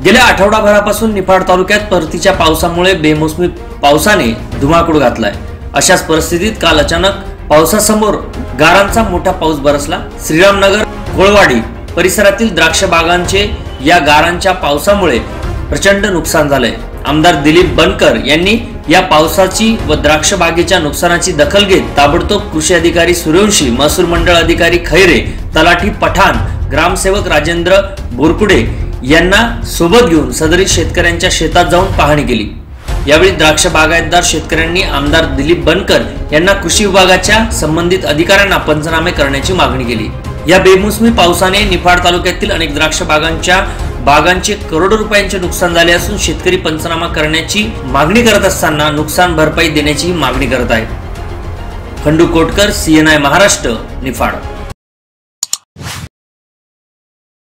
गेल्या आठवडाभरापासून निफाड तालुक्यात परतीच्या पावसामुळे बेमोसमी पावसाने धुमाकूळ घातलाय। अशाच परिस्थितीत काल अचानक पावसासमोर गारांचा मोठा पाऊस बरसला। श्रीरामनगर कोळवाडी परिसरातील द्राक्ष बागांचे या गारांच्या पावसामुळे प्रचंड नुकसान झालंय। आमदार दिलीप बनकर यांनी या पावसाची व द्राक्ष बागेच्या नुकसानाची दखल घेत ताबडतोब कृषी अधिकारी सूर्यवंशी, महसूल मंडळ अधिकारी खैरे, तलाठी पठाण, ग्रामसेवक राजेंद्र बोरकुडे यांना सोबत घेऊन सदरी शेतकऱ्यांच्या शेतात जाऊन पाहणी केली। यावेळी द्राक्ष बागायतदार शेतकऱ्यांनी आमदार दिलीप बनकर यांना कृषी विभागाच्या संबंधित अधिकाऱ्यांना पंचनामे करण्याची मागणी केली। या बेमोसमी पावसाने निफाड तालुक्यातील अनेक द्राक्ष बागांचे करोडो रुपयांचे नुकसान झाले असून शेतकरी पंचनामा करण्याची मागणी करत असताना नुकसान भरपाई देण्याची मागणी करत आहेत। खंडू कोटकर, CNI महाराष्ट्र, निफाड।